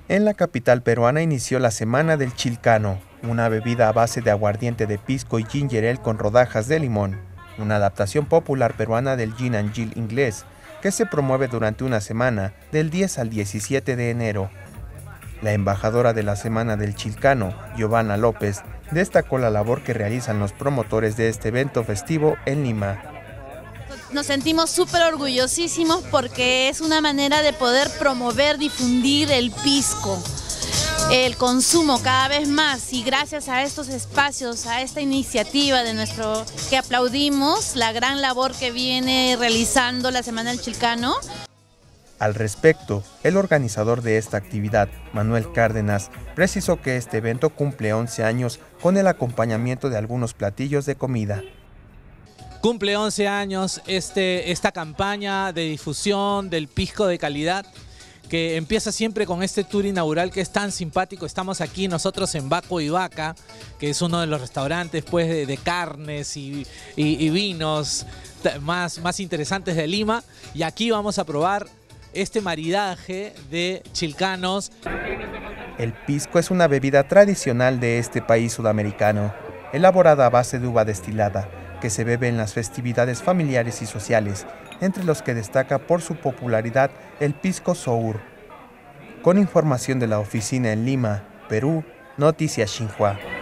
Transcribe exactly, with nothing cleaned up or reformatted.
En la capital peruana inició la Semana del Chilcano, una bebida a base de aguardiente de pisco y ginger ale con rodajas de limón, una adaptación popular peruana del gin and gill inglés, que se promueve durante una semana, del diez al diecisiete de enero. La embajadora de la Semana del Chilcano, Giovanna López, destacó la labor que realizan los promotores de este evento festivo en Lima. Nos sentimos súper orgullosísimos porque es una manera de poder promover, difundir el pisco, el consumo cada vez más, y gracias a estos espacios, a esta iniciativa de nuestro, que aplaudimos la gran labor que viene realizando la Semana del Chilcano. Al respecto, el organizador de esta actividad, Manuel Cárdenas, precisó que este evento cumple once años con el acompañamiento de algunos platillos de comida. Cumple once años este, esta campaña de difusión del pisco de calidad, que empieza siempre con este tour inaugural que es tan simpático. Estamos aquí nosotros en Baco y Vaca, que es uno de los restaurantes pues, de, de carnes y, y, y vinos más, más interesantes de Lima, y aquí vamos a probar este maridaje de chilcanos. El pisco es una bebida tradicional de este país sudamericano, elaborada a base de uva destilada, que se bebe en las festividades familiares y sociales, entre los que destaca por su popularidad el pisco sour. Con información de la oficina en Lima, Perú, Noticias Xinhua.